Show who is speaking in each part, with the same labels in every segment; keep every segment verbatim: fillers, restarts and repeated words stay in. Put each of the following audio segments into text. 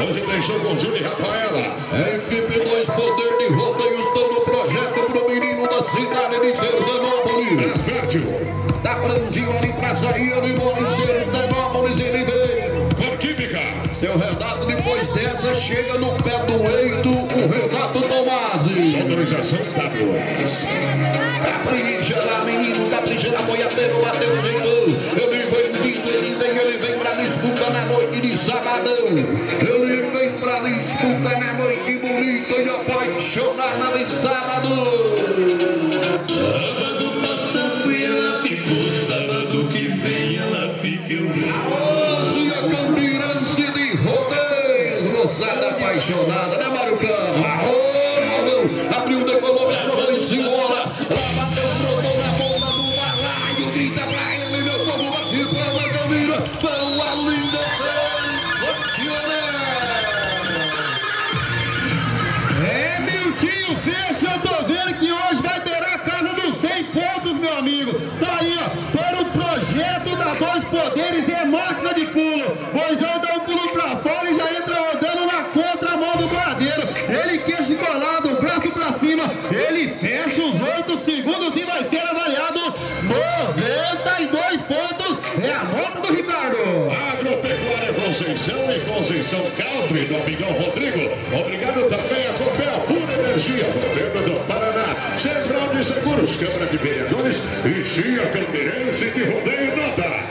Speaker 1: Hoje tem show com Júlio e Rafaela.
Speaker 2: A equipe Dois Poder de Rodeio estão no projeto pro menino da cidade de Sertanópolis.
Speaker 1: Transfértil.
Speaker 2: Da Brandinho ali pra sair, ele mora em Sertanópolis, ele vem.
Speaker 1: Forquímica.
Speaker 2: Seu Renato, depois dessa, chega no pé do eito, o Renato Tomasi.
Speaker 1: Sonorização W S.
Speaker 2: Capricha lá, menino, capricha lá, boiadeiro, bateu o jeito. Ele vem vindo, ele vem, ele vem pra disputa na noite de sabadão. Ele vem pra disputa na noite bonita e apaixonada de sábado.
Speaker 3: Sábado passado ela ficou, sábado que vem ela fica eu.
Speaker 2: Alô, se a Campirense de Rodeios, moçada apaixonada, né, Marucão? Alô, abriu o decolou, me acabou em cima. Lá bateu, brotou na bomba do balaio, grita pra ele, meu povo, bate palma, Camila, pela linda sensacional.
Speaker 4: É, Miltinho, fecha, eu tô vendo que hoje vai beirar a casa dos cem pontos, meu amigo. Tá aí, ó, para o projeto da Dois Poderes é máquina de pulo. Boizão dá um pulo pra fora e já entra rodando na contramão do boiadeiro. Ele queixo colado, braço pra cima, ele fecha os oito segundos e vai ser avaliado noventa e dois pontos. É a nota do Ricardo.
Speaker 1: Agropecuária Conceição e Conceição Country do amigão Rodrigo. Obrigado também a Copel Pura Energia, governo do Paraná, Central de Seguros, Câmara de Vereadores e Chia Campirense de Rodeio Nota.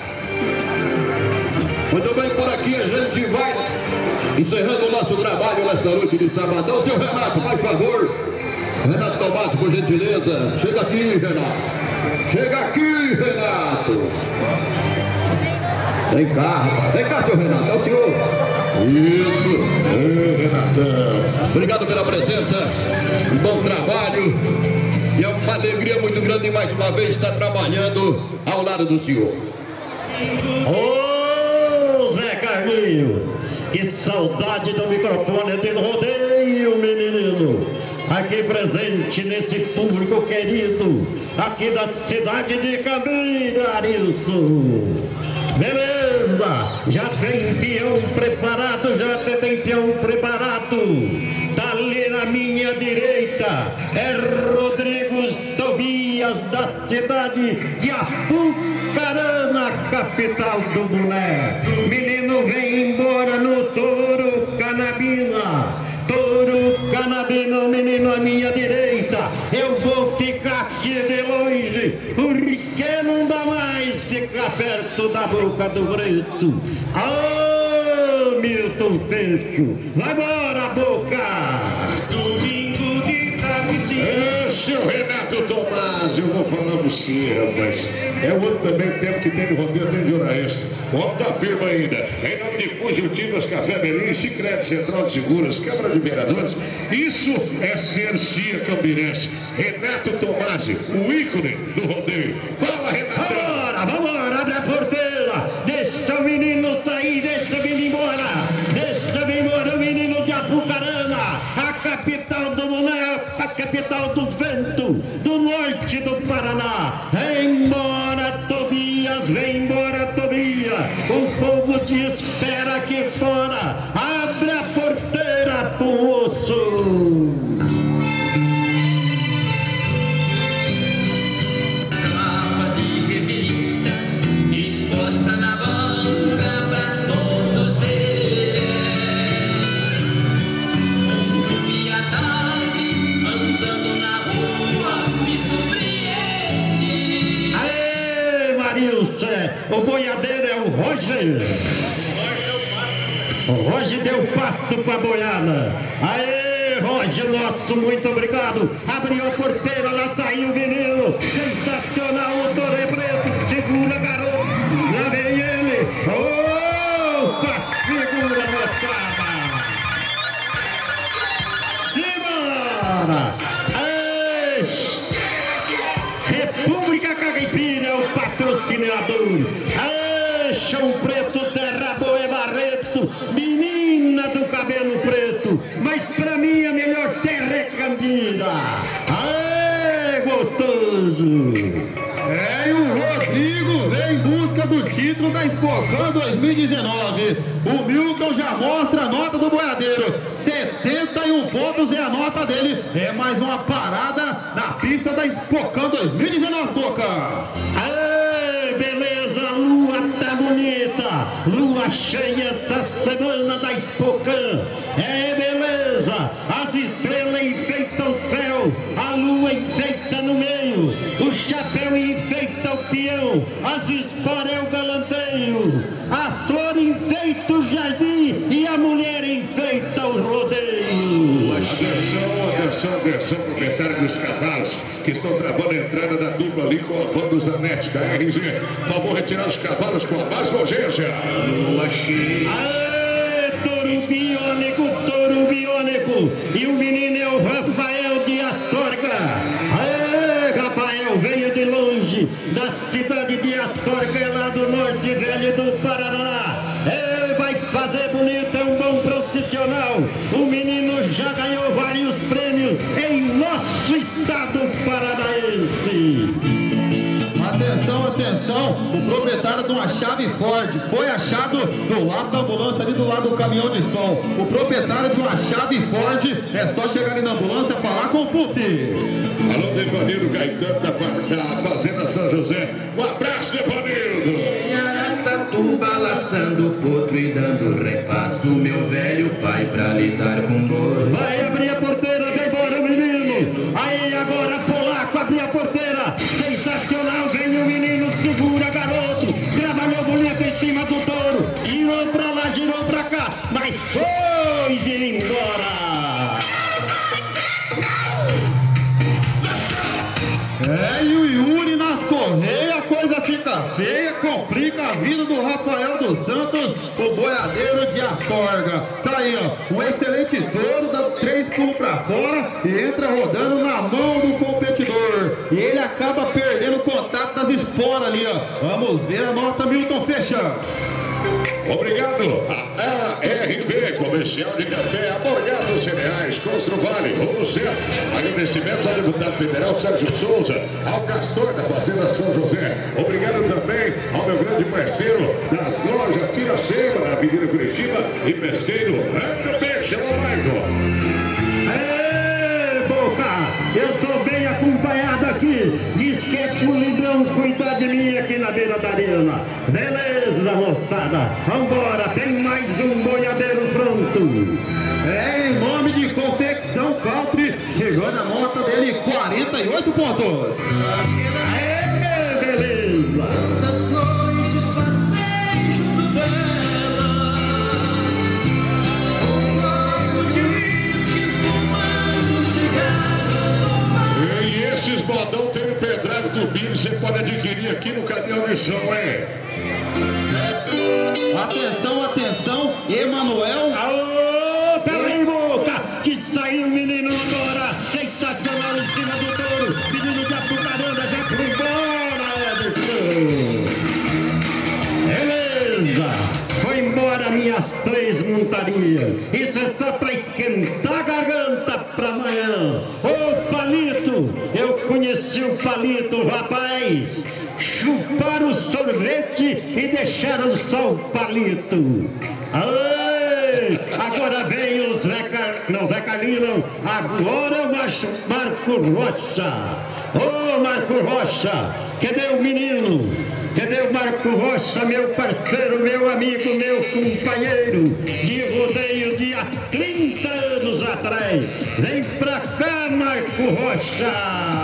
Speaker 2: Muito bem, por aqui a gente vai encerrando o nosso trabalho nesta noite de sabadão. Seu Renato, faz favor. Renato Tomasi, por gentileza. Chega aqui, Renato. Chega aqui, Renato. Vem cá, rapaz. Vem cá, seu Renato. É o senhor. Isso.
Speaker 1: Ô, Renatão.
Speaker 2: Obrigado pela presença. Um bom trabalho. E é uma alegria muito grande mais uma vez estar trabalhando ao lado do senhor.
Speaker 3: Ô Zé Carlinho, que saudade do microfone do rodeio, menino. Aqui presente nesse público querido, aqui da cidade de Campinas. Beleza, já tem peão preparado, já tem peão preparado. Tá ali na minha direita, é Rodrigo Tobias, da cidade de Apucarana, capital do Boné. Menino vem embora no touro Canabina. Touro Canabino, menino à minha direita. Eu vou ficar aqui de longe, porque não dá mais ficar perto da boca do preto. Ah, Milton Fecho, vai embora, boca! Domingo de tardezinha.
Speaker 1: É, seu Renato Tomasi, eu vou falar você, rapaz. É o outro também, o tempo que tem de rodeio, tem de hora extra. O homem tá firme ainda. Em nome de Fugitinas, Café Belim, Sicredi Central de Seguros, Câmara de Vereadores. Isso é ser Chia Campirense. Renato Tomasi, o ícone do rodeio. Fala, Renato.
Speaker 3: Vambora, vambora, abre a porteira. Deixa o menino sair, deixa o menino embora. Deixa ele embora, o menino de Apucarana, a capital do Boné, a capital do vento, do norte do Paraná. Vem embora, Tobias, vem embora, Tobias. O povo te espera aqui fora. Abre a porteira pro moço.
Speaker 5: Capa de revista exposta na banca pra todos verem. Um dia à tarde, andando na rua, me surpreende.
Speaker 3: Aê, Marilson, o boiadeiro é o Roger. O Roger deu pasto pra boiada. Aê, Roger, nosso, muito obrigado. Abriu a porteira, lá saiu o menino. Sensacional, o Torre Preto. Segura, garoto. Lá vem ele. Opa, segura, moçada. Simbora. Aê, República Caipira é o patrocinador. Aê, Chão Preto, Terra Boa e Barreto, menina do cabelo preto. Mas pra mim a melhor terra é Campina. Aê, gostoso.
Speaker 4: É, e o Rodrigo vem em busca do título da Spocão dois mil e dezenove. O Milton já mostra a nota do boiadeiro. setenta e um pontos é a nota dele. É mais uma parada na pista da Spocão dois mil e dezenove, Toca.
Speaker 3: Aê, beleza, lua tá bonita. Lua cheia essa semana da Spocão. É, beleza. As estrelas enfeitam o céu. A lua enfeita no meio. O chapéu enfeita o peão. As esporas é o galanteio. A flor enfeita o jardim. E a mulher enfeita o rodeio.
Speaker 1: Atenção, atenção, atenção, proprietário dos cavalos que estão travando a entrada da dupla ali com a van do Zanetti da R G. Por favor, retirar os cavalos com a mais urgência.
Speaker 3: Aê, touro biônico, touro biônico. E o menino é o Rafael de Astorga. Aê, Rafael veio de longe, da cidade de Astorga, é lá do norte velho do Paraná. É, vai fazer bonito, é um bom profissional. O menino já ganhou vários prêmios em nosso estado paranaense.
Speaker 4: Atenção, atenção, o proprietário de uma chave Ford foi achado do lado da ambulância, ali do lado do caminhão de som. O proprietário de uma chave Ford, é só chegar ali na ambulância e falar com o Puff.
Speaker 1: Alô, Devanildo Gaetano da, da Fazenda São José. Um abraço, Devanildo.
Speaker 5: Em Araçatuba, laçando o potro e dando repasso, meu velho pai pra lidar com dor.
Speaker 3: Vai abrir a porteira, vem embora o menino. Aí agora Polaco, abrir a porteira. Sensacional, vem o menino, segura garoto. Trabalhou bonito em cima do touro. Girou pra lá, girou pra cá. Mas foi de embora.
Speaker 4: É, e o Yuri nas correias, a coisa fica feia, complica a vida do Rafael dos Santos, o boiadeiro de Astorga. Tá aí, ó, um excelente touro, dá três pulos pra fora e entra rodando na mão do competidor. E ele acaba perdendo o contato das esporas ali, ó. Vamos ver a nota, Milton, fecha.
Speaker 1: Obrigado a A R B, Comercial de Café, Amorgado Cereais, Construvale, Rumo Certo. Agradecimentos ao deputado federal Sérgio Souza, ao Castor da Fazenda São José. Obrigado também ao meu grande parceiro das lojas Piracema, na Avenida Curitiba, e pesqueiro Rando Peixe, alô, Marco.
Speaker 3: Eu tô bem acompanhado aqui. Diz que é pro Librão cuidar de mim aqui na beira da arena. Beleza, moçada. Vambora, tem mais um boiadeiro pronto.
Speaker 4: É, em nome de Confecção Country, chegou na nota dele quarenta e oito pontos.
Speaker 3: Aê, beleza.
Speaker 5: Das noites passei junto dela, um copo de uísque, fumando cigarro.
Speaker 1: E esses modão tem o pendrive do Billy, você pode adquirir aqui no Caminhão de Som, hein?
Speaker 4: Atenção, atenção, Emanuel.
Speaker 3: Alô, peraí, boca, que saiu o menino agora. Sensacional em cima do touro. Menino de Apucarana, já foi embora, Everton. Beleza, foi embora minhas três montarias. Isso é só pra esquentar a garganta pra amanhã. Ô, Palito, eu conheci o Palito, rapaz. Chuparam o sorvete e deixaram só o palito. Aê! Agora vem o Zeca, não, Zeca Lino, agora eu acho Marco Rocha. Ô, Marco Rocha, cadê o menino? Cadê o Marco Rocha, meu parceiro, meu amigo, meu companheiro de rodeio de há trinta anos atrás? Vem pra cá, Marco Rocha!